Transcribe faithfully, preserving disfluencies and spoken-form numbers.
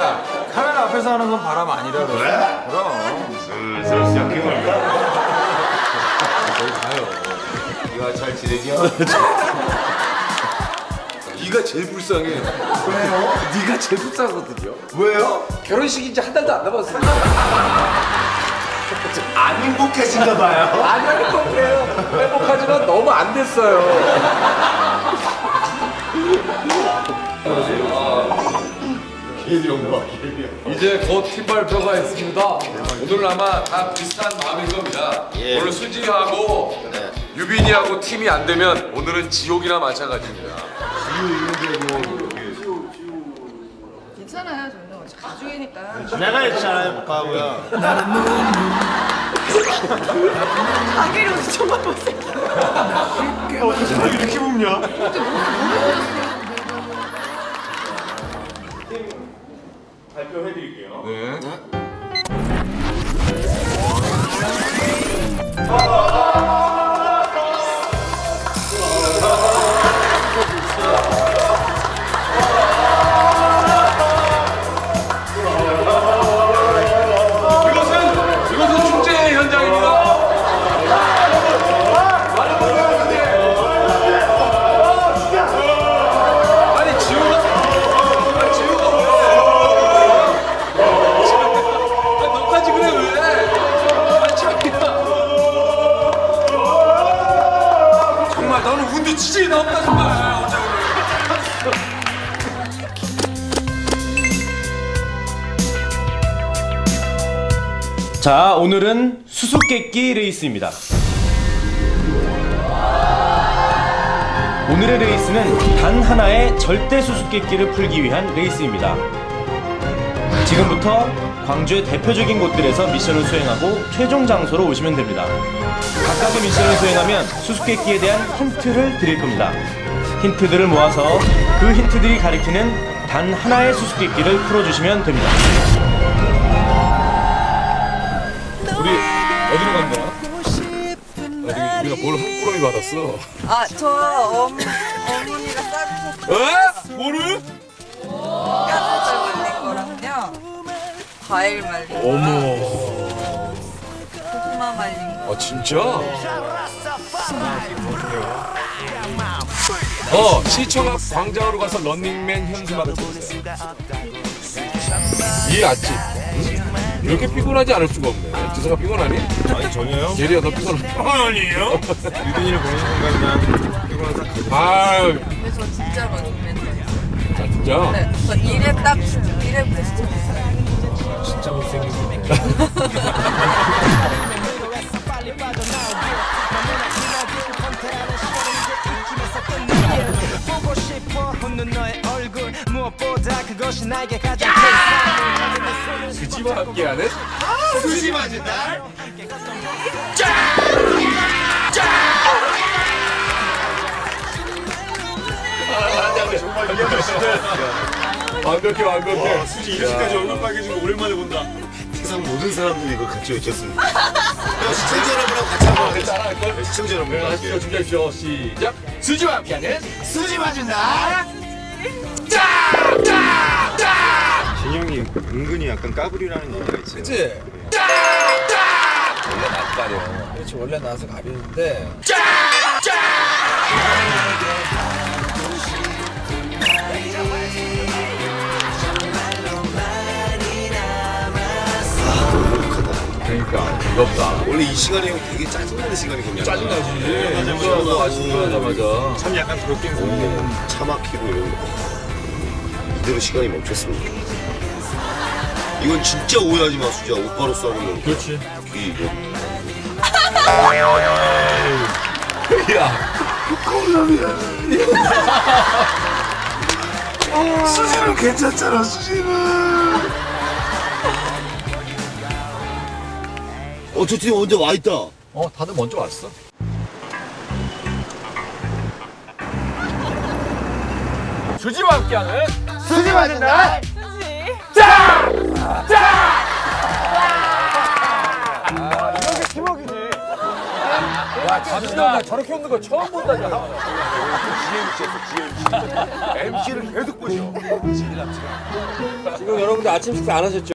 카메라 앞에서 하는 건 바람 아니라 그래? 그래? 그럼. 슬슬 시작해볼까? 거기 가요. 네가 잘 지내냐? 네가 제일 불쌍해. 왜요? 네가 제일 불쌍하거든요. 왜요? 결혼식이 이제 한 달도 안 남았으니까. 안 행복해진가 봐요. 안 행복해요. 행복하지만 너무 안 됐어요. 이제 곧 팀 발표가 있습니다. 오늘은 아마 다 비슷한 마음일 겁니다. 예. 오늘 수지하고 네. 유빈이하고 팀이 안 되면 오늘은 지옥이나 마찬가지입니다. 괜찮아요, 저는 가족이니까. 내가 했잖아요, 못 가고요. 자기를 정말 못생. 어떻게 이렇게 봅냐? 발표해드릴게요. 네. 이것은 이것은 축제 현장입니다. 아니 지우가 아니 지우가 왜? 너까지 그래 왜? 아니 자기야. 정말 너는 운도 지지나 없다 정말. 자, 오늘은 수수께끼 레이스입니다. 오늘의 레이스는 단 하나의 절대 수수께끼를 풀기 위한 레이스입니다. 지금부터 광주의 대표적인 곳들에서 미션을 수행하고 최종 장소로 오시면 됩니다. 각각의 미션을 수행하면 수수께끼에 대한 힌트를 드릴 겁니다. 힌트들을 모아서 그 힌트들이 가리키는 단 하나의 수수께끼를 풀어주시면 됩니다. 우리 어디로 간 거야? 어디 우리가 뭘 한 꾸러미 받았어? 아, 저 어머, 어머니가 싸주셨어요. 에? 뭐를? 뼈살 말린 거랑요. 과일 말린 거. 어머. 고구마 말린 거. 아 진짜? 어 시청 앞 광장으로 가서 런닝맨 현수막을 찍으세요. 이해 왔지? 응? 이렇게 피곤하지 않을 수가 없네. 지성아 피곤하니? 아니 전혀요. 예리야 너 피곤 피곤 아니에요? 유빈이를 보는 순간 그냥 피곤한 sak. 아유 근데 저 진짜 런닝맨. 아 진짜? 네, 저 일에 딱 일에 베스트 됐어요. 진짜 못생겼어. 수지와 함께하는 수지 맞은 날? 완벽해 완벽해. 수지 이렇게까지 얼굴 빨개진 거 오랜만에 본다. 세상 모든 사람들이 이거 같이 외쳤습니다. 시청자 여러분하고 같이 한번 따라할걸? 시청자 여러분 네, 하시죠. 준비하십시오. 시작. 수지와 함께하는 수지 맞은 날? 진영이 은근히 약간 까불이라는 얘기가 있어요. 그치? 원래 낯가려. 그렇지, 원래 나서 가리는데. 그러니까 무겁다. 원래 이 시간이 형 되게 짜증나는 시간이거든요. 짜증나지. 누가 아침하자마자 참 약간 그렇게 해서 차 막히고 이런 거. 이대로 시간이 멈췄습니다. 이건 진짜 오해하지 마, 수지야. 오빠로서 하는 거. 그렇지. 귀 이거. 야. 수지는 괜찮잖아, 수지는. 어, 저 팀 언제 와 있다. 어 다들 먼저 왔어. 수지와 함께하는 수지 맞은 날? 야, 잠시만 나 저렇게 웃는 거 처음 본다냐. 엠씨였어, 엠씨를 계속 보셔. 지금 여러분들 아침 식사 안 하셨죠?